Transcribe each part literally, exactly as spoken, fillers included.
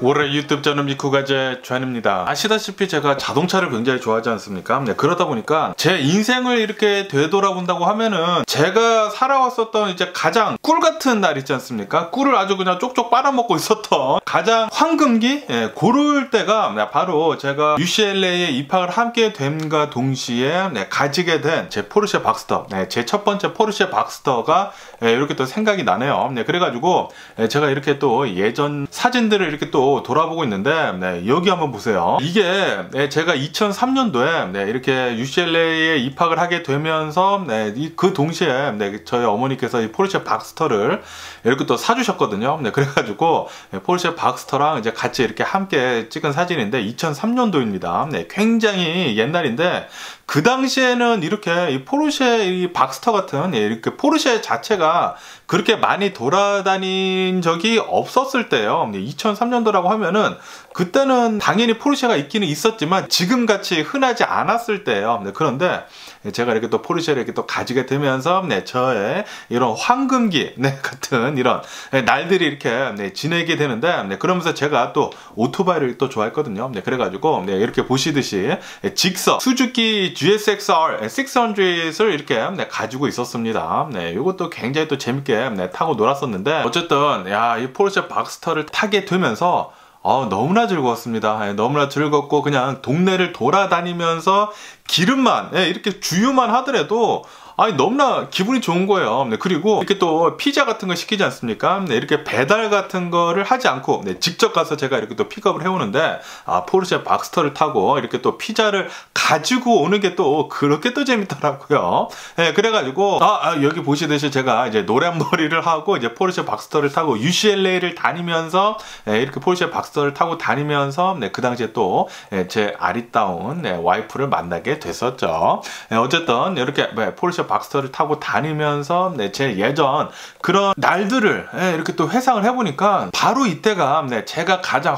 올해 유튜브 저는 미쿠가제 좌입니다. 아시다시피 제가 자동차를 굉장히 좋아하지 않습니까? 네, 그러다 보니까 제 인생을 이렇게 되돌아본다고 하면은 제가 살아왔었던 이제 가장 꿀 같은 날 있지 않습니까? 꿀을 아주 그냥 쪽쪽 빨아먹고 있었던 가장 황금기? 예, 고를 때가 바로 제가 유씨엘에이에 입학을 함께 됨과 동시에 네, 가지게 된 제 포르쉐 박스터, 네, 제 첫 번째 포르쉐 박스터가 예, 이렇게 또 생각이 나네요. 네, 그래가지고 예, 제가 이렇게 또 예전 사진들을 이렇게 또 돌아보고 있는데 네, 여기 한번 보세요. 이게 네, 제가 이천삼 년도에 네, 이렇게 유씨엘에이에 입학을 하게 되면서 네, 이, 그 동시에 네, 저희 어머니께서 이 포르쉐 박스터를 이렇게 또 사주셨거든요. 네, 그래가지고 네, 포르쉐 박스터랑 이제 같이 이렇게 함께 찍은 사진인데 이천삼 년도입니다. 네, 굉장히 옛날인데 그 당시에는 이렇게 이 포르쉐 이 박스터 같은 이렇게 포르쉐 자체가 그렇게 많이 돌아다닌 적이 없었을 때요. 이천삼 년도라고 하면은 그때는 당연히 포르쉐가 있기는 있었지만 지금같이 흔하지 않았을 때예요. 네, 그런데 제가 이렇게 또 포르쉐를 이렇게 또 가지게 되면서 네, 저의 이런 황금기 네, 같은 이런 날들이 이렇게 네, 지내게 되는데 네, 그러면서 제가 또 오토바이를 또 좋아했거든요. 네, 그래가지고 네, 이렇게 보시듯이 직서 수주키 지에스엑스알 육백을 이렇게 네, 가지고 있었습니다. 네, 이것도 굉장히 또 재밌게 네, 타고 놀았었는데 어쨌든 야, 이 포르쉐 박스터를 타게 되면서 어, 너무나 즐거웠습니다. 예, 너무나 즐겁고 그냥 동네를 돌아다니면서 기름만 예, 이렇게 주유만 하더라도 아니 너무나 기분이 좋은 거예요. 네, 그리고 이렇게 또 피자 같은 거 시키지 않습니까? 네, 이렇게 배달 같은 거를 하지 않고 네, 직접 가서 제가 이렇게 또 픽업을 해오는데 아, 포르쉐 박스터를 타고 이렇게 또 피자를 가지고 오는 게 또 그렇게 또 재밌더라고요. 네, 그래가지고 아, 아, 여기 보시듯이 제가 이제 노란머리를 하고 이제 포르쉐 박스터를 타고 유씨엘에이를 다니면서 네, 이렇게 포르쉐 박스터를 타고 다니면서 네, 그 당시에 또 제 아리따운 네, 와이프를 만나게 됐었죠. 네, 어쨌든 이렇게 네, 포르쉐 박스터를 타고 다니면서 네, 제 예전 그런 날들을 네, 이렇게 또 회상을 해보니까 바로 이때가 네, 제가 가장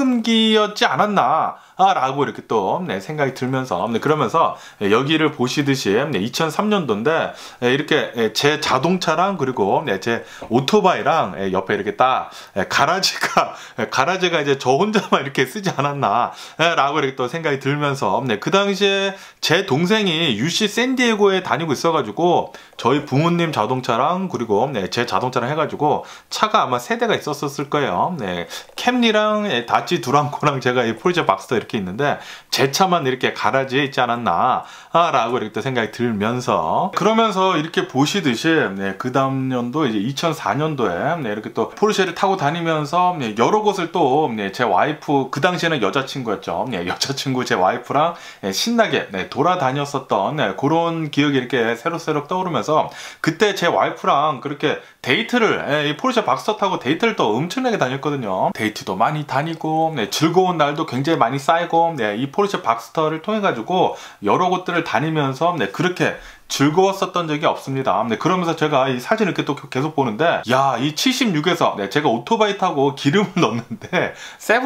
황금기였지 않았나 아, 라고 이렇게 또 네, 생각이 들면서 네, 그러면서 네, 여기를 보시듯이 네, 이천삼 년도인데 네, 이렇게 네, 제 자동차랑 그리고 네, 제 오토바이랑 네, 옆에 이렇게 딱 네, 가라지가 네, 가라지가 이제 저 혼자만 이렇게 쓰지 않았나 네, 라고 이렇게 또 생각이 들면서 네, 그 당시에 제 동생이 유씨 샌디에고에 다니고 있어가지고 저희 부모님 자동차랑 그리고 네, 제 자동차랑 해가지고 차가 아마 세 대가 있었을 거예요. 네, 캠리랑 네, 다치 두랑코랑 제가 이 포르쉐 박스터 이렇게 있는데 제 차만 이렇게 가라지에 있지 않았나 아, 라고 이렇게 또 생각이 들면서 그러면서 이렇게 보시듯이 네, 그 다음 년도 이제 이천사 년도에 네, 이렇게 또 포르쉐를 타고 다니면서 네, 여러 곳을 또 제 네, 와이프 그 당시에는 여자친구였죠. 네, 여자친구 제 와이프랑 네, 신나게 네, 돌아다녔었던 네, 그런 기억이 이렇게 새록새록 떠오르면서 그때 제 와이프랑 그렇게 데이트를 네, 이 포르쉐 박스터 타고 데이트를 또 엄청나게 다녔거든요. 데이트도 많이 다니고 네, 즐거운 날도 굉장히 많이 쌓이고 네, 이 포르쉐 박스터를 통해 가지고 여러 곳들을 다니면서 네, 그렇게 즐거웠었던 적이 없습니다. 네, 그러면서 제가 이 사진을 이렇게 또 계속 보는데 야, 이 칠십육에서 네, 제가 오토바이 타고 기름을 넣는데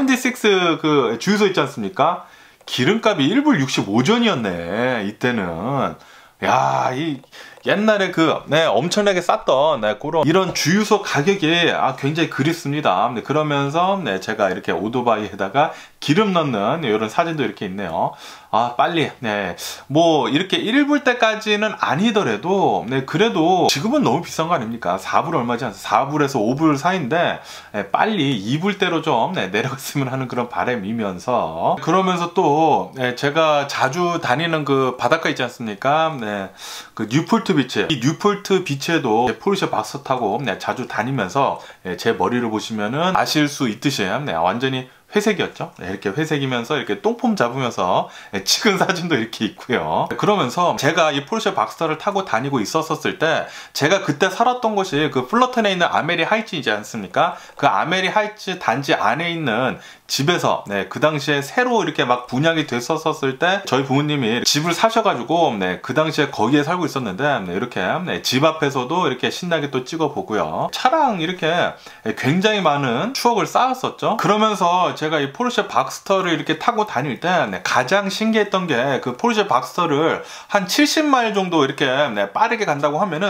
칠십육 그 주유소 있지 않습니까? 기름값이 일 불 육십오 전이었네 이때는. 야, 이 옛날에 그 네, 엄청나게 쌌던 네, 그런 이런 주유소 가격이 아, 굉장히 그립습니다. 네, 그러면서 네, 제가 이렇게 오토바이에다가 기름 넣는 네, 이런 사진도 이렇게 있네요. 아, 빨리 네, 뭐 이렇게 일 불대까지는 아니더라도 네, 그래도 지금은 너무 비싼 거 아닙니까? 사 불 얼마지 않습니까? 사 불에서 오 불 사이인데 네, 빨리 이 불대로 좀 네, 내려갔으면 하는 그런 바람이면서 그러면서 또 네, 제가 자주 다니는 그 바닷가 있지 않습니까? 네, 그 뉴폴트 비치, 이 뉴폴트 비치에도 포르쉐 박스터 타고 네, 자주 다니면서 네, 제 머리를 보시면은 아실 수 있듯이 네, 완전히 회색이었죠. 네, 이렇게 회색이면서 이렇게 똥폼 잡으면서 네, 찍은 사진도 이렇게 있고요. 그러면서 제가 이 포르쉐 박스터를 타고 다니고 있었을 때 제가 그때 살았던 곳이 그 플러튼에 있는 아메리 하이츠이지 않습니까? 그 아메리 하이츠 단지 안에 있는 집에서 네, 그 당시에 새로 이렇게 막 분양이 됐었을 때 저희 부모님이 집을 사셔가지고 네, 그 당시에 거기에 살고 있었는데 네, 이렇게 네, 집 앞에서도 이렇게 신나게 또 찍어보고요. 차랑 이렇게 굉장히 많은 추억을 쌓았었죠. 그러면서 제가 이 포르쉐 박스터를 이렇게 타고 다닐 때 네, 가장 신기했던 게 그 포르쉐 박스터를 한 칠십 마일 정도 이렇게 네, 빠르게 간다고 하면은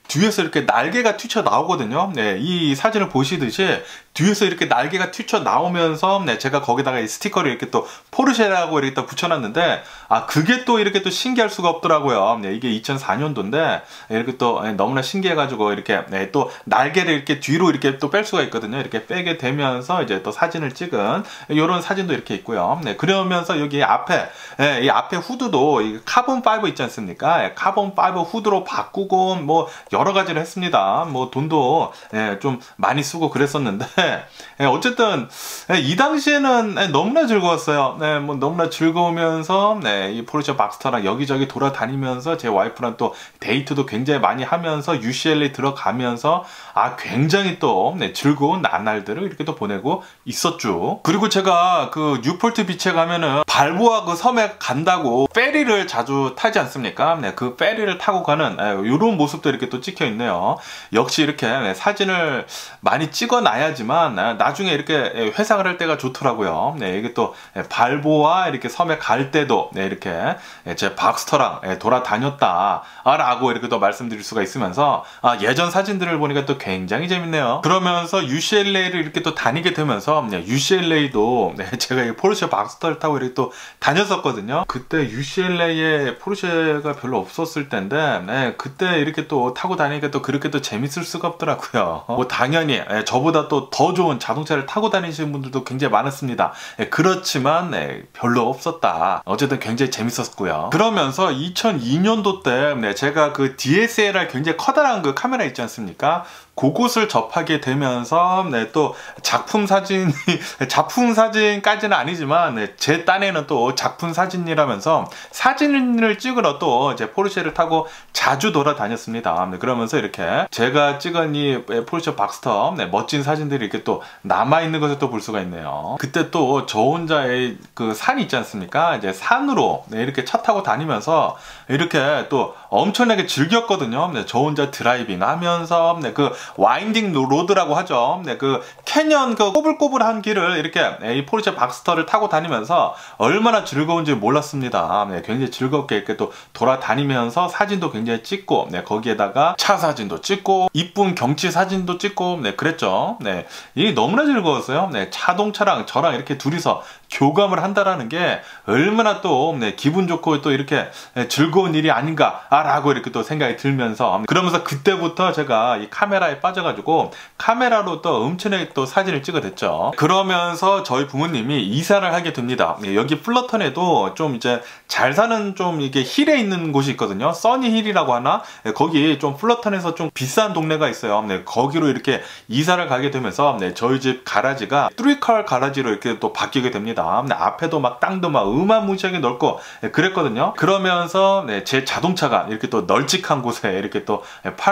뒤에서 이렇게 날개가 튀쳐 나오거든요. 네, 이 사진을 보시듯이 뒤에서 이렇게 날개가 튀쳐 나오면서 네, 제가 거기다가 이 스티커를 이렇게 또 포르쉐라고 이렇게 또 붙여놨는데 아 그게 또 이렇게 또 신기할 수가 없더라고요. 네, 이게 이천사 년도인데 이렇게 또 너무나 신기해가지고 이렇게 네, 또 날개를 이렇게 뒤로 이렇게 또 뺄 수가 있거든요. 이렇게 빼게 되면서 이제 또 사진을 찍은 이런 사진도 이렇게 있고요. 네, 그러면서 여기 앞에 네, 이 앞에 후드도 이 카본 파이버 있지 않습니까? 네, 카본 파이버 후드로 바꾸고 뭐 여러 가지를 했습니다. 뭐 돈도 네, 좀 많이 쓰고 그랬었는데 네, 어쨌든 네, 이 당시에는 네, 너무나 즐거웠어요. 네, 뭐 너무나 즐거우면서 네, 이 포르쉐 박스터랑 여기저기 돌아다니면서 제 와이프랑 또 데이트도 굉장히 많이 하면서 유씨엘에이 들어가면서 아 굉장히 또 네, 즐거운 나날들을 이렇게 또 보내고 있었죠. 그리고 제가 그 뉴폴트 비치에 가면은 발보아 그 섬에 간다고 페리를 자주 타지 않습니까? 네, 그 페리를 타고 가는 네, 이런 모습도 이렇게 또 찍혀 있네요. 역시 이렇게 네, 사진을 많이 찍어 놔야지만 네, 나중에 이렇게 회상을 할 때가 좋더라고요. 네, 이게 또 발보아 이렇게 섬에 갈 때도 네, 이렇게 제 박스터랑 돌아다녔다 라고 이렇게 또 말씀드릴 수가 있으면서 아, 예전 사진들을 보니까 또 굉장히 재밌네요. 그러면서 유씨엘에이를 이렇게 또 다니게 되면서 네, 유씨엘에이도 네, 제가 이 포르쉐 박스터를 타고 이렇게 또 다녔었거든요. 그때 유씨엘에이에 포르쉐가 별로 없었을 텐데 네, 그때 이렇게 또 타고 다니니까 또 그렇게 또 재밌을 수가 없더라고요. 뭐 당연히 네, 저보다 또 더 좋은 자동차를 타고 다니시는 분들도 굉장히 많았습니다. 네, 그렇지만 네, 별로 없었다. 어쨌든 굉장히 재밌었고요. 그러면서 이천이 년도 때 네, 제가 그 디에스엘알 굉장히 커다란 그 카메라 있지 않습니까? 그곳을 접하게 되면서 네, 또 작품 사진이 작품 사진까지는 아니지만 네, 제 딴에는 또 작품 사진이라면서 사진을 찍으러 또 이제 포르쉐를 타고 자주 돌아다녔습니다. 네, 그러면서 이렇게 제가 찍은 이 포르쉐 박스터 네, 멋진 사진들이 이렇게 또 남아있는 것을 또 볼 수가 있네요. 그때 또 저 혼자의 그 산이 있지 않습니까? 이제 산으로 네, 이렇게 차 타고 다니면서 이렇게 또 엄청나게 즐겼거든요. 네, 저 혼자 드라이빙 하면서 네, 그 와인딩 로드라고 하죠. 네, 그 캐년 그 꼬불꼬불한 길을 이렇게 네, 이 포르쉐 박스터를 타고 다니면서 얼마나 즐거운지 몰랐습니다. 네, 굉장히 즐겁게 이렇게 또 돌아다니면서 사진도 굉장히 찍고 네, 거기에다가 차 사진도 찍고 이쁜 경치 사진도 찍고 네, 그랬죠. 네, 이게 너무나 즐거웠어요. 네, 자동차랑 저랑 이렇게 둘이서 교감을 한다라는 게 얼마나 또 네, 기분 좋고 또 이렇게 네, 즐거운 일이 아닌가라고 이렇게 또 생각이 들면서 그러면서 그때부터 제가 이 카메라에 빠져가지고 카메라로 또 엄청나게 또 사진을 찍어댔죠. 그러면서 저희 부모님이 이사를 하게 됩니다. 여기 플러턴에도 좀 이제 잘 사는 좀 이게 힐에 있는 곳이 있거든요. 써니힐이라고 하나? 거기 좀 플러턴에서 좀 비싼 동네가 있어요. 네, 거기로 이렇게 이사를 가게 되면서 네, 저희 집 가라지가 쓰리칼 가라지로 이렇게 또 바뀌게 됩니다. 네, 앞에도 막 땅도 막 어마무시하게 넓고 네, 그랬거든요. 그러면서 네, 제 자동차가 이렇게 또 널찍한 곳에 이렇게 또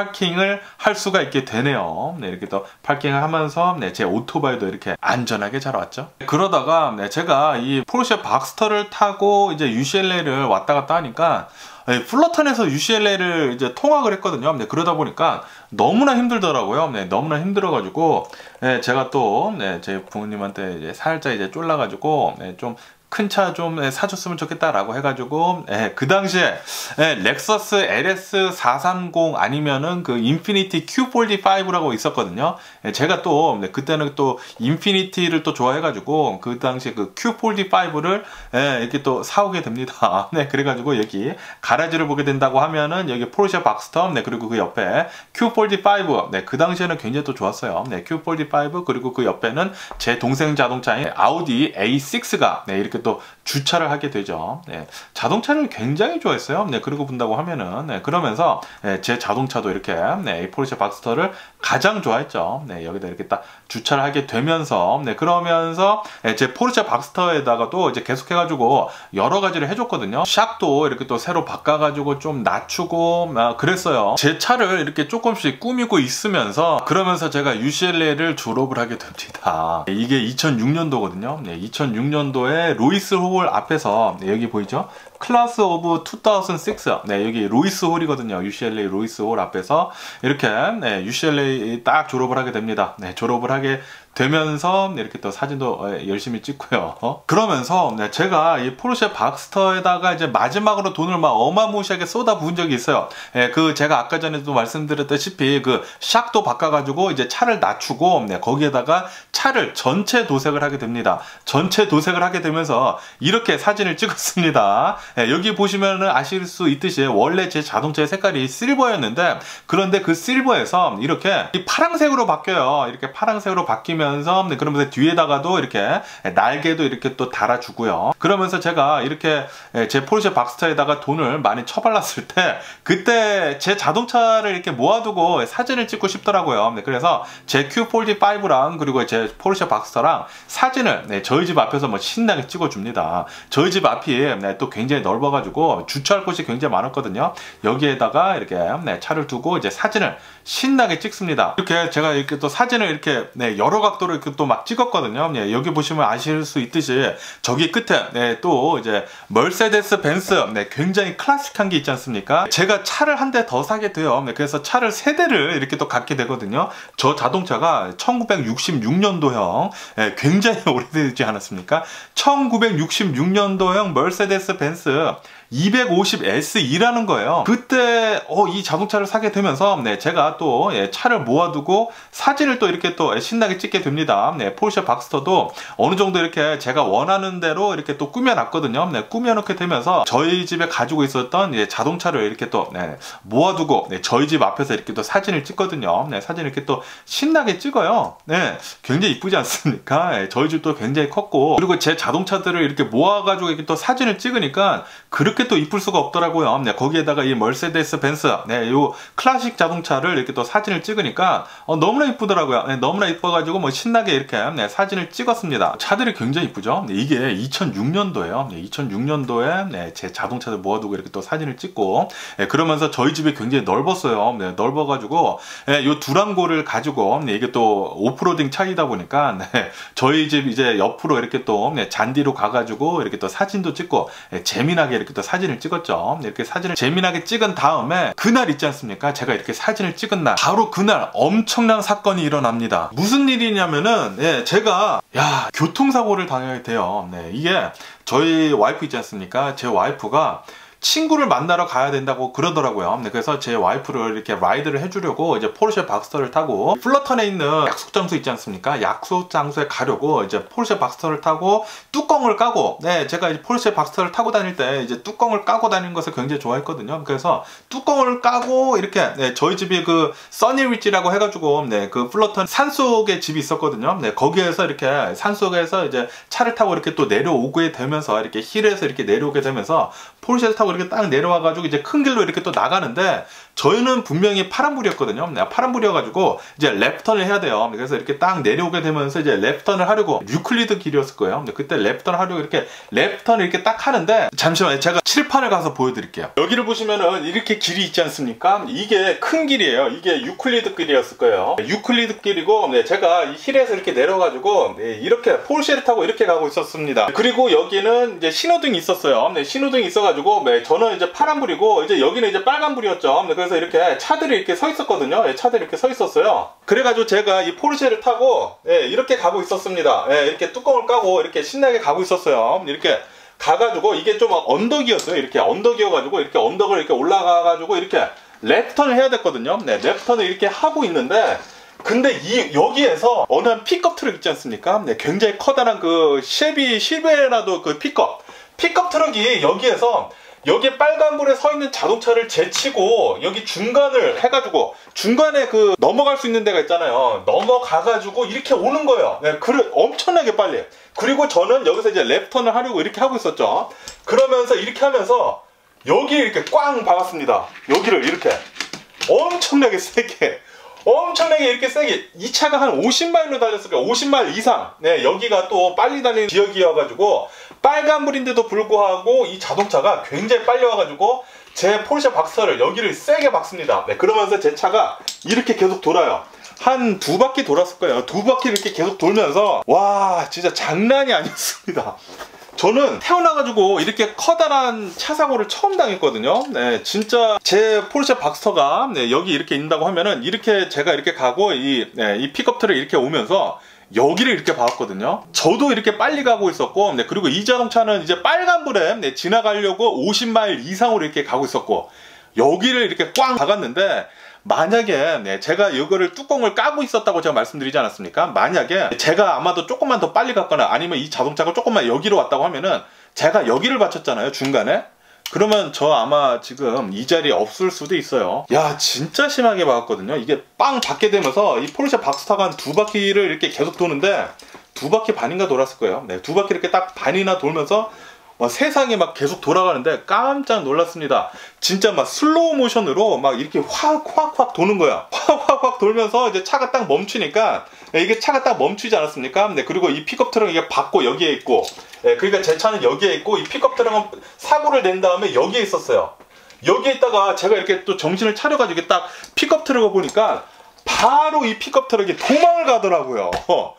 파킹을 할 수가 있게 되네요. 네, 이렇게 또 파킹을 하면서 네, 제 오토바이도 이렇게 안전하게 잘 왔죠. 그러다가 네, 제가 이 포르쉐 박스터를 타고 이제 유씨엘에이를 왔다 갔다 하니까 네, 플러턴에서 유씨엘에이를 이제 통학을 했거든요. 네, 그러다 보니까 너무나 힘들더라고요. 네, 너무나 힘들어가지고 네, 제가 또 네, 제 부모님한테 이제 살짝 이제 쫄라가지고 네, 좀 큰 차 좀 사줬으면 좋겠다라고 해가지고 예, 그 당시에 예, 렉서스 엘에스 사백삼십 아니면은 그 인피니티 큐 사십오라고 있었거든요. 예, 제가 또 네, 그때는 또 인피니티를 또 좋아해가지고 그 당시에 그 큐 사십오를 예, 이렇게 또 사오게 됩니다. 네, 그래가지고 여기 가라지를 보게 된다고 하면은 여기 포르쉐 박스터 네, 그리고 그 옆에 큐 사십오 네, 그 당시에는 굉장히 또 좋았어요. 네, 큐 사십오 그리고 그 옆에는 제 동생 자동차인 아우디 에이 식스가 네, 이렇게 또 주차를 하게 되죠. 네, 자동차를 굉장히 좋아했어요. 네, 그러고 본다고 하면은 네, 그러면서 네, 제 자동차도 이렇게 네, 포르쉐 박스터를 가장 좋아했죠. 네, 여기다 이렇게 딱 주차를 하게 되면서 네, 그러면서 네, 제 포르쉐 박스터에다가도 이제 계속해가지고 여러 가지를 해줬거든요. 샥도 이렇게 또 새로 바꿔가지고 좀 낮추고 아, 그랬어요. 제 차를 이렇게 조금씩 꾸미고 있으면서 그러면서 제가 유씨엘에이를 졸업을 하게 됩니다. 이게 이천육 년도거든요. 네, 이천육 년도에 로이스 홀 앞에서 네, 여기 보이죠? 클래스 오브 이천육. 네, 여기 로이스 홀이거든요. 유씨엘에이 로이스 홀 앞에서 이렇게 네, 유씨엘에이 딱 졸업을 하게 됩니다. 네, 졸업을 하게 되면서 이렇게 또 사진도 열심히 찍고요. 어? 그러면서 네, 제가 이 포르쉐 박스터에다가 이제 마지막으로 돈을 막 어마무시하게 쏟아 부은 적이 있어요. 예, 그 제가 아까 전에도 말씀드렸다시피 그 샥도 바꿔가지고 이제 차를 낮추고 네, 거기에다가 차를 전체 도색을 하게 됩니다. 전체 도색을 하게 되면서 이렇게 사진을 찍었습니다. 예, 여기 보시면은 아실 수 있듯이 원래 제 자동차의 색깔이 실버였는데 그런데 그 실버에서 이렇게 이 파란색으로 바뀌어요. 이렇게 파란색으로 바뀌면 네, 그러면서 뒤에다가도 이렇게 날개도 이렇게 또 달아주고요. 그러면서 제가 이렇게 제 포르쉐 박스터에다가 돈을 많이 쳐발랐을 때 그때 제 자동차를 이렇게 모아두고 사진을 찍고 싶더라고요. 네, 그래서 제 큐 사십오랑 그리고 제 포르쉐 박스터랑 사진을 네, 저희 집 앞에서 뭐 신나게 찍어줍니다. 저희 집 앞이 네, 또 굉장히 넓어가지고 주차할 곳이 굉장히 많았거든요. 여기에다가 이렇게 네, 차를 두고 이제 사진을 신나게 찍습니다. 이렇게 제가 이렇게 또 사진을 이렇게 네, 여러 각도로 이렇게 또 막 찍었거든요. 네, 여기 보시면 아실 수 있듯이 저기 끝에 네, 또 이제 머세데스 벤츠 네, 굉장히 클래식한 게 있지 않습니까? 제가 차를 한 대 더 사게 돼요. 네, 그래서 차를 세 대를 이렇게 또 갖게 되거든요. 저 자동차가 천구백육십육 년도형 네, 굉장히 오래되지 않았습니까? 천구백육십육 년도형 머세데스 벤츠 이백오십 에스이라는 거예요. 그때 어, 이 자동차를 사게 되면서 네, 제가 또 예, 차를 모아두고 사진을 또 이렇게 또 신나게 찍게 됩니다. 네, 포르쉐 박스터도 어느 정도 이렇게 제가 원하는 대로 이렇게 또 꾸며놨거든요. 네, 꾸며놓게 되면서 저희 집에 가지고 있었던 예, 자동차를 이렇게 또 네, 모아두고 네, 저희 집 앞에서 이렇게 또 사진을 찍거든요. 네, 사진을 이렇게 또 신나게 찍어요. 네, 굉장히 이쁘지 않습니까? 네, 저희 집도 굉장히 컸고 그리고 제 자동차들을 이렇게 모아가지고 이렇게 또 사진을 찍으니까 그렇게 또 이쁠 수가 없더라고요. 네, 거기에다가 이 머세데스 벤츠, 네, 요 클래식 자동차를 이렇게 또 사진을 찍으니까 어, 너무나 이쁘더라고요. 네, 너무나 이뻐가지고 뭐 신나게 이렇게 네, 사진을 찍었습니다. 차들이 굉장히 이쁘죠. 네, 이게 이천육 년도예요. 네, 이천육 년도에 네, 제 자동차들 모아두고 이렇게 또 사진을 찍고 네, 그러면서 저희 집이 굉장히 넓었어요. 네, 넓어가지고 네, 요 두랑고를 가지고 네, 이게 또 오프로딩 차이다 보니까 네, 저희 집 이제 옆으로 이렇게 또 네, 잔디로 가가지고 이렇게 또 사진도 찍고 네, 재미나게 이렇게 또 사진을 찍었죠. 이렇게 사진을 재미나게 찍은 다음에 그날 있지 않습니까? 제가 이렇게 사진을 찍은 날 바로 그날 엄청난 사건이 일어납니다. 무슨 일이냐면은 예, 제가 야 교통사고를 당하게 돼요. 네, 이게 저희 와이프 있지 않습니까? 제 와이프가 친구를 만나러 가야 된다고 그러더라고요. 네, 그래서 제 와이프를 이렇게 라이드를 해주려고 이제 포르쉐 박스터를 타고 플러턴에 있는 약속 장소 있지 않습니까? 약속 장소에 가려고 이제 포르쉐 박스터를 타고 뚜껑을 까고 네, 제가 이제 포르쉐 박스터를 타고 다닐 때 이제 뚜껑을 까고 다니는 것을 굉장히 좋아했거든요. 그래서 뚜껑을 까고 이렇게 네, 저희 집이 그 써니리지라고 해가지고 네, 그 플러턴 산속에 집이 있었거든요. 네, 거기에서 이렇게 산속에서 이제 차를 타고 이렇게 또 내려오게 되면서 이렇게 힐에서 이렇게 내려오게 되면서 포르쉐를 타고 이렇게 딱 내려와가지고 이제 큰 길로 이렇게 또 나가는데 저희는 분명히 파란불이었거든요. 파란불이어가지고 이제 랩턴을 해야 돼요. 그래서 이렇게 딱 내려오게 되면서 이제 랩턴을 하려고 유클리드 길이었을 거예요. 그때 랩턴을 하려고 이렇게 랩턴을 이렇게 딱 하는데 잠시만요. 제가 칠판을 가서 보여드릴게요. 여기를 보시면은 이렇게 길이 있지 않습니까? 이게 큰 길이에요. 이게 유클리드 길이었을 거예요. 유클리드 길이고 네, 제가 이 힐에서 이렇게 내려가지고 네, 이렇게 포르쉐를 타고 이렇게 가고 있었습니다. 그리고 여기는 이제 신호등이 있었어요. 네, 신호등이 있어가지고 네, 저는 이제 파란불이고 이제 여기는 이제 빨간불이었죠. 네, 그래서 이렇게 차들이 이렇게 서 있었거든요. 네, 차들이 이렇게 서 있었어요. 그래가지고 제가 이 포르쉐를 타고 네, 이렇게 가고 있었습니다. 네, 이렇게 뚜껑을 까고 이렇게 신나게 가고 있었어요. 이렇게 가가지고 이게 좀 언덕이었어요. 이렇게 언덕이어가지고 이렇게 언덕을 이렇게 올라가가지고 이렇게 랩턴을 해야 됐거든요. 네, 랩턴을 이렇게 하고 있는데 근데 이 여기에서 어느 한 픽업 트럭 있지 않습니까? 네, 굉장히 커다란 그 쉐비 실베라도 그 픽업 픽업 트럭이 여기에서 여기 빨간불에 서 있는 자동차를 제치고 여기 중간을 해가지고 중간에 그 넘어갈 수 있는 데가 있잖아요. 넘어가가지고 이렇게 오는 거예요. 네, 그래 엄청나게 빨리. 그리고 저는 여기서 이제 랩턴을 하려고 이렇게 하고 있었죠. 그러면서 이렇게 하면서 여기를 이렇게 꽝 박았습니다. 여기를 이렇게 엄청나게 세게 엄청나게 이렇게 세게 이 차가 한 오십 마일로 달렸을 거예요. 오십 마일 이상. 네, 여기가 또 빨리 달리는 지역이어가지고 빨간불인데도 불구하고 이 자동차가 굉장히 빨리 와가지고 제 포르쉐 박스터를 여기를 세게 박습니다. 네, 그러면서 제 차가 이렇게 계속 돌아요. 한 두 바퀴 돌았을 거예요. 두 바퀴 이렇게 계속 돌면서 와 진짜 장난이 아니었습니다. 저는 태어나가지고 이렇게 커다란 차 사고를 처음 당했거든요. 네, 진짜 제 포르쉐 박스터가 네, 여기 이렇게 있는다고 하면은 이렇게 제가 이렇게 가고 이, 네, 이 픽업 트럭이 이렇게 오면서 여기를 이렇게 박았거든요. 저도 이렇게 빨리 가고 있었고, 네, 그리고 이 자동차는 이제 빨간불에 네, 지나가려고 오십 마일 이상으로 이렇게 가고 있었고, 여기를 이렇게 꽝 박았는데, 만약에 네, 제가 이거를 뚜껑을 까고 있었다고 제가 말씀드리지 않았습니까? 만약에 제가 아마도 조금만 더 빨리 갔거나 아니면 이 자동차가 조금만 여기로 왔다고 하면은 제가 여기를 받쳤잖아요, 중간에. 그러면 저 아마 지금 이 자리에 없을 수도 있어요. 야, 진짜 심하게 박았거든요. 이게 빵 박게 되면서 이 포르쉐 박스터가 한 두 바퀴를 이렇게 계속 도는데 두 바퀴 반인가 돌았을 거예요. 네, 두 바퀴 이렇게 딱 반이나 돌면서 막 세상에 막 계속 돌아가는데 깜짝 놀랐습니다. 진짜 막 슬로우 모션으로 막 이렇게 확 확 확 도는 거야. 확 확 확 돌면서 이제 차가 딱 멈추니까, 이게 차가 딱 멈추지 않았습니까? 네, 그리고 이 픽업 트럭 이게 받고 여기에 있고, 네, 그러니까 제 차는 여기에 있고 이 픽업 트럭은 사고를 낸 다음에 여기에 있었어요. 여기에 있다가 제가 이렇게 또 정신을 차려가지고 딱 픽업 트럭을 보니까 바로 이 픽업 트럭이 도망을 가더라고요.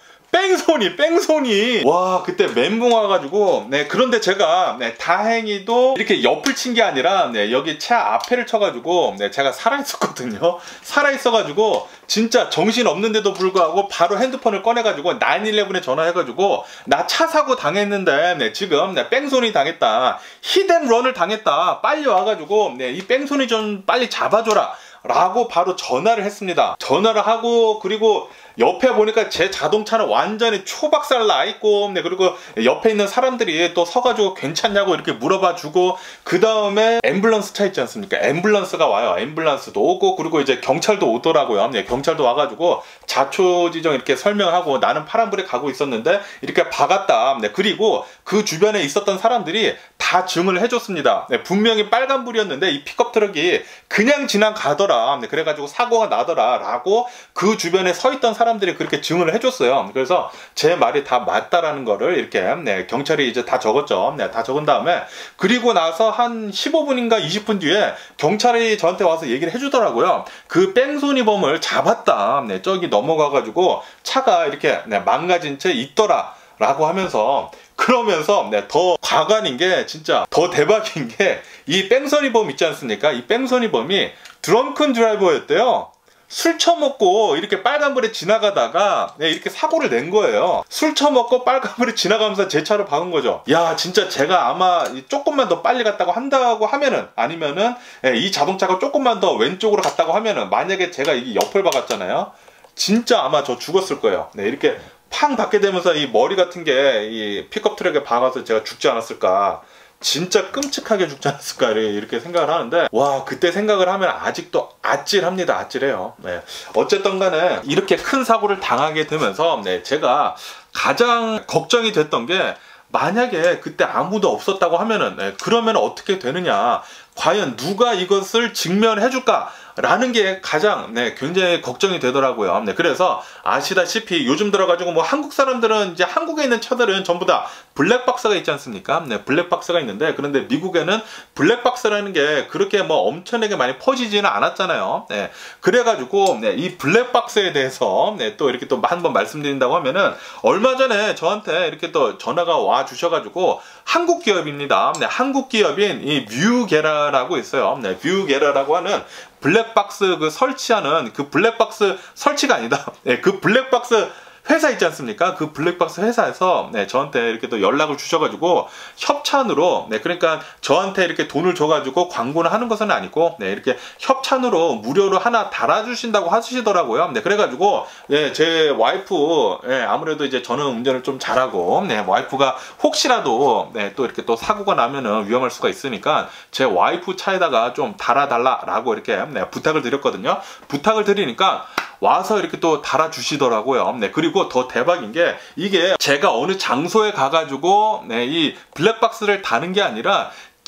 뺑소니 뺑소니. 와, 그때 멘붕 와가지고. 네, 그런데 제가 네, 다행히도 이렇게 옆을 친 게 아니라 네, 여기 차 앞에를 쳐가지고 네, 제가 살아있었거든요. 살아있어가지고 진짜 정신 없는데도 불구하고 바로 핸드폰을 꺼내가지고 나인일레븐에 전화해가지고 나 차 사고 당했는데 네, 지금 네, 뺑소니 당했다, 히든런을 당했다, 빨리 와가지고 네, 이 뺑소니 좀 빨리 잡아줘라 라고 바로 전화를 했습니다. 전화를 하고, 그리고 옆에 보니까 제 자동차는 완전히 초박살 나 있고, 네, 그리고 옆에 있는 사람들이 또 서가지고 괜찮냐고 이렇게 물어봐 주고, 그 다음에 앰뷸런스 차 있지 않습니까? 앰뷸런스가 와요. 앰뷸런스도 오고, 그리고 이제 경찰도 오더라고요. 네, 경찰도 와가지고 자초지종 이렇게 설명하고, 나는 파란불에 가고 있었는데 이렇게 박았다. 네, 그리고 그 주변에 있었던 사람들이 다 증언을 해줬습니다. 네, 분명히 빨간불이었는데 이 픽업 트럭이 그냥 지나가더라. 네, 그래가지고 사고가 나더라 라고 그 주변에 서 있던 사람들이 그렇게 증언을 해줬어요. 그래서 제 말이 다 맞다라는 거를 이렇게 네, 경찰이 이제 다 적었죠. 네, 다 적은 다음에, 그리고 나서 한 십오 분인가 이십 분 뒤에 경찰이 저한테 와서 얘기를 해주더라고요. 그 뺑소니범을 잡았다. 네, 저기 넘어가가지고 차가 이렇게 네, 망가진 채 있더라 라고 하면서, 그러면서 네, 더 과관인 게, 진짜 더 대박인 게, 이 뺑소니범 있지 않습니까? 이 뺑소니범이 드렁큰 드라이버였대요. 술 처먹고 이렇게 빨간불에 지나가다가 네, 이렇게 사고를 낸 거예요. 술 처먹고 빨간불에 지나가면서 제 차를 박은 거죠. 야, 진짜 제가 아마 조금만 더 빨리 갔다고 한다고 하면은, 아니면은 네, 이 자동차가 조금만 더 왼쪽으로 갔다고 하면은, 만약에 제가 이 옆을 박았잖아요, 진짜 아마 저 죽었을 거예요. 네, 이렇게 팡 박게 되면서 이 머리 같은 게 이 픽업 트럭에 박아서 제가 죽지 않았을까, 진짜 끔찍하게 죽지 않았을까 이렇게 생각을 하는데, 와, 그때 생각을 하면 아직도 아찔합니다. 아찔해요. 네. 어쨌든 간에 이렇게 큰 사고를 당하게 되면서 네, 제가 가장 걱정이 됐던 게, 만약에 그때 아무도 없었다고 하면은 네, 그러면 어떻게 되느냐, 과연 누가 이것을 직면해 줄까 라는 게 가장 네, 굉장히 걱정이 되더라고요. 네, 그래서 아시다시피 요즘 들어가지고 뭐 한국 사람들은, 이제 한국에 있는 차들은 전부 다 블랙박스가 있지 않습니까? 네, 블랙박스가 있는데, 그런데 미국에는 블랙박스라는 게 그렇게 뭐 엄청나게 많이 퍼지지는 않았잖아요. 네, 그래가지고 네, 이 블랙박스에 대해서 네, 또 이렇게 또 한 번 말씀드린다고 하면은, 얼마 전에 저한테 이렇게 또 전화가 와 주셔가지고, 한국 기업입니다. 네, 한국 기업인 이 뮤게라라고 있어요. 네, 뮤게라라고 하는 블랙박스 그 설치하는 그 블랙박스 설치가 아니다. 네, 그 블랙박스 회사 있지 않습니까? 그 블랙박스 회사에서 네, 저한테 이렇게 또 연락을 주셔가지고 협찬으로, 네, 그러니까 저한테 이렇게 돈을 줘가지고 광고를 하는 것은 아니고 네, 이렇게 협찬으로 무료로 하나 달아주신다고 하시더라고요. 네, 그래가지고 네, 제 와이프, 네, 아무래도 이제 저는 운전을 좀 잘하고 네, 와이프가 혹시라도 네, 또 이렇게 또 사고가 나면은 위험할 수가 있으니까 제 와이프 차에다가 좀 달아달라라고 이렇게 네, 부탁을 드렸거든요. 부탁을 드리니까 와서 이렇게 또 달아주시더라고요. 네, 그리고 더 대박인 게, 이게 제가 어느 장소에 가가지고 네, 이 블랙박스를 다는 게 아니라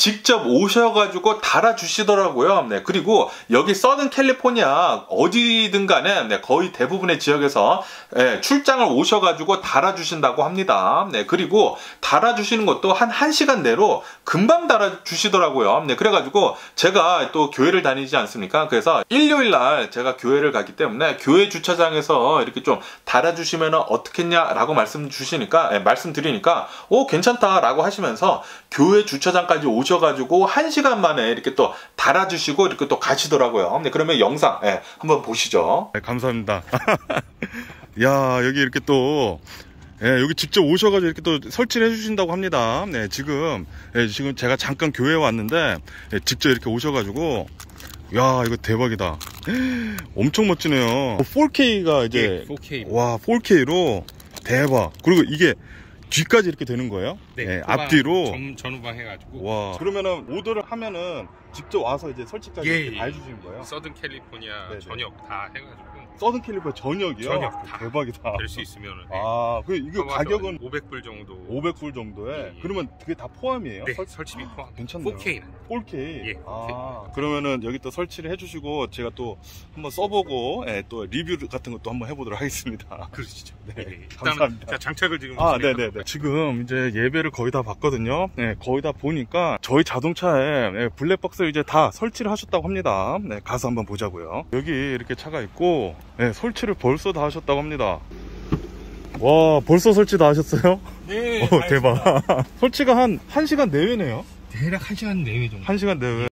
직접 오셔가지고 달아주시더라고요. 네, 그리고 여기 서든 캘리포니아 어디든 간에 네, 거의 대부분의 지역에서 네, 출장을 오셔가지고 달아주신다고 합니다. 네, 그리고 달아주시는 것도 한 1시간 내로 금방 달아주시더라고요. 네, 그래가지고 제가 또 교회를 다니지 않습니까? 그래서 일요일날 제가 교회를 가기 때문에 교회 주차장에서 이렇게 좀 달아주시면 어떻겠냐라고 말씀 주시니까 네, 말씀드리니까 오 괜찮다라고 하시면서 교회 주차장까지 오셔가지고 한 시간 만에 이렇게 또 달아주시고 이렇게 또 가시더라고요. 네, 그러면 영상 네, 한번 보시죠. 네, 감사합니다. 야, 여기 이렇게 또 예, 여기 직접 오셔가지고 이렇게 또 설치를 해주신다고 합니다. 네, 지금 예, 지금 제가 잠깐 교회에 왔는데 예, 직접 이렇게 오셔가지고 야, 이거 대박이다. 엄청 멋지네요. 포케이가 이제 네, 포케이. 와, 포케이로 대박. 그리고 이게 뒤까지 이렇게 되는 거예요? 네, 네, 앞뒤로 전, 전후방 해가지고. 와. 그러면은 오더를 하면은 직접 와서 이제 설치까지 예, 이렇게 다 예. 해주시는 거예요? 서든 캘리포니아 네네. 전역 다 해가지고 서든 캘리포니아 전역이요? 전역 다 대박이다. 될 수 있으면은. 아, 그 이거 가격은 오백 불 정도. 오백 불 정도에 예, 예. 그러면 그게 다 포함이에요? 네, 설... 설치비 포함. 괜찮네요. 포케이. 포케이. 예, 아, 그러면은 여기 또 설치를 해주시고 제가 또 한번 써보고 예, 또 리뷰 같은 것도 한번 해보도록 하겠습니다. 그러시죠. 네, 네, 네. 감사합니다. 자, 장착을 지금. 아, 네네네. 지금 이제 예배를 거의 다 봤거든요. 네, 거의 다 보니까 저희 자동차에 예, 블랙박스를 이제 다 설치를 하셨다고 합니다. 네, 가서 한번 보자고요. 여기 이렇게 차가 있고 네, 설치를 벌써 다 하셨다고 합니다. 와, 벌써 설치 다 하셨어요? 네. 오, 대박. 설치가 한 1시간 내외네요. 대략 한 시간 내외 정도. 한 시간 내외.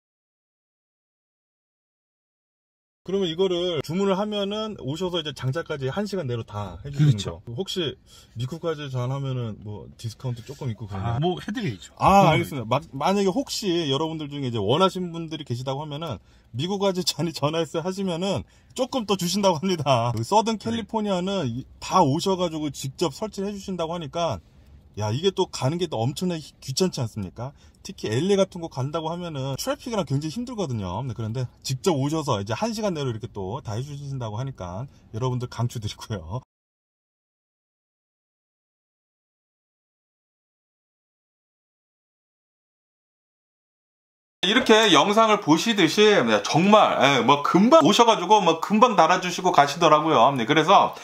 그러면 이거를 주문을 하면은 오셔서 이제 장착까지 한 시간 내로 다 해주시는 그렇죠. 거. 혹시 미국까지 전하면은 뭐 디스카운트 조금 있고 그러나요? 아, 뭐 해드리죠. 아, 알겠습니다. 마, 만약에 혹시 여러분들 중에 이제 원하시는 분들이 계시다고 하면은 미국까지 전이 전화해서 하시면은 조금 더 주신다고 합니다. 서든 캘리포니아는 이- 다 오셔가지고 직접 설치를 해주신다고 하니까 야, 이게 또 가는 게 또 엄청나게 귀찮지 않습니까? 특히 엘에이 같은 곳 간다고 하면은 트래픽이랑 굉장히 힘들거든요. 네, 그런데 직접 오셔서 이제 한 시간 내로 이렇게 또 다 해주신다고 하니까 여러분들 강추드리고요. 이렇게 영상을 보시듯이 정말 뭐 금방 오셔가지고 뭐 금방 달아주시고 가시더라고요. 그래서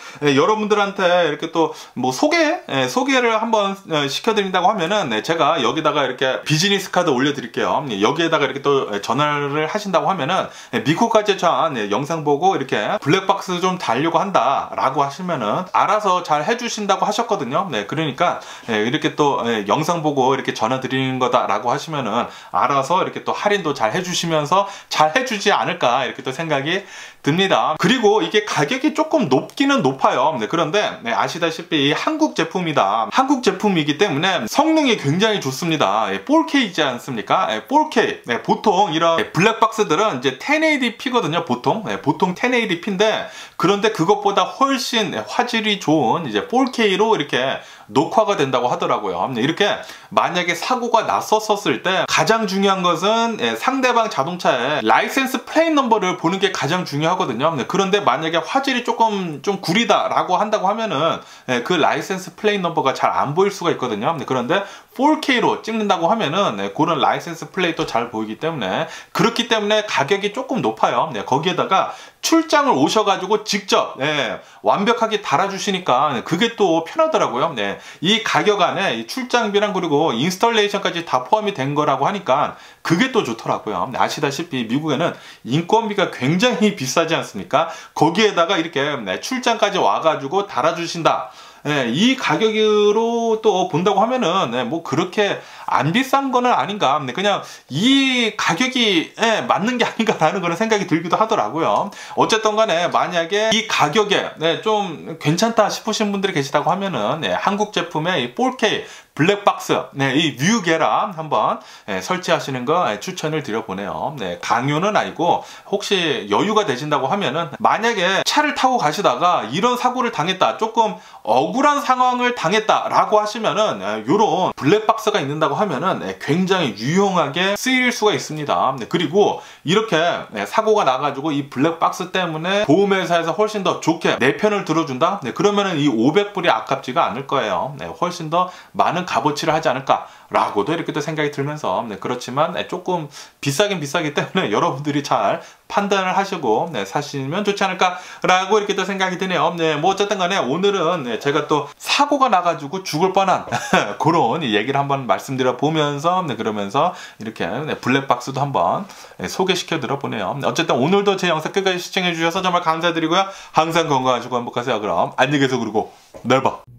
여러분들한테 이렇게 또 뭐 소개 소개를 한번 시켜드린다고 하면은 제가 여기다가 이렇게 비즈니스 카드 올려드릴게요. 여기에다가 이렇게 또 전화를 하신다고 하면은 미국까지 전 영상 보고 이렇게 블랙박스 좀 달려고 한다라고 하시면은 알아서 잘 해주신다고 하셨거든요. 네, 그러니까 이렇게 또 영상 보고 이렇게 전화 드리는 거다라고 하시면은 알아서 이렇게 또 할인도 잘 해주시면서 잘 해주지 않을까 이렇게 또 생각이 듭니다. 그리고 이게 가격이 조금 높기는 높아요. 네, 그런데 네, 아시다시피 한국 제품이다. 한국 제품이기 때문에 성능이 굉장히 좋습니다. 포케이지 않습니까? 포케이. 네, 보통 이런 블랙박스들은 이제 텐에이디피거든요. 보통 네, 보통 텐에이디피인데 그런데 그것보다 훨씬 화질이 좋은 이제 포케이로 이렇게 녹화가 된다고 하더라고요. 이렇게 만약에 사고가 났었을 때 가장 중요한 것은 상대방 자동차의 라이센스 플레이트 넘버를 보는 게 가장 중요하거든요. 그런데 만약에 화질이 조금 좀 구리다라고 한다고 하면은 그 라이센스 플레이트 넘버가 잘 안 보일 수가 있거든요. 그런데 포케이로 찍는다고 하면은 그런 라이센스 플레이트도 잘 보이기 때문에 그렇기 때문에 가격이 조금 높아요. 거기에다가 출장을 오셔가지고 직접 네, 완벽하게 달아주시니까 그게 또 편하더라고요. 네, 이 가격 안에 출장비랑 그리고 인스톨레이션까지 다 포함이 된 거라고 하니까 그게 또 좋더라고요. 아시다시피 미국에는 인건비가 굉장히 비싸지 않습니까? 거기에다가 이렇게 네, 출장까지 와가지고 달아주신다. 네, 이 가격으로 또 본다고 하면은 네, 뭐 그렇게 안 비싼 거는 아닌가. 네, 그냥 이 가격이 네, 맞는 게 아닌가라는 그런 생각이 들기도 하더라고요. 어쨌든 간에 만약에 이 가격에 네, 좀 괜찮다 싶으신 분들이 계시다고 하면은 네, 한국 제품의 이 포케이 블랙박스 네, 이 뮤게라 한번 네, 설치하시는 거 네, 추천을 드려보네요. 네, 강요는 아니고 혹시 여유가 되신다고 하면은 만약에 차를 타고 가시다가 이런 사고를 당했다, 조금 억울한 상황을 당했다라고 하시면은 네, 요런 블랙박스가 있는다고 하면은 네, 굉장히 유용하게 쓰일 수가 있습니다. 네, 그리고 이렇게 네, 사고가 나가지고 이 블랙박스 때문에 보험회사에서 훨씬 더 좋게 내 편을 들어준다? 네, 그러면은 이 오백 불이 아깝지가 않을 거예요. 네, 훨씬 더 많은 값어치를 하지 않을까 라고도 이렇게 또 생각이 들면서 네, 그렇지만 네, 조금 비싸긴 비싸기 때문에 여러분들이 잘 판단을 하시고 네, 사시면 좋지 않을까라고 이렇게 또 생각이 드네요. 네, 뭐 어쨌든 간에 오늘은 네, 제가 또 사고가 나가지고 죽을 뻔한 그런 얘기를 한번 말씀드려 보면서 네, 그러면서 이렇게 네, 블랙박스도 한번 네, 소개시켜 드려 보네요. 네, 어쨌든 오늘도 제 영상 끝까지 시청해 주셔서 정말 감사드리고요. 항상 건강하시고 행복하세요. 그럼 안녕히 계세요. 그리고 내일 봐.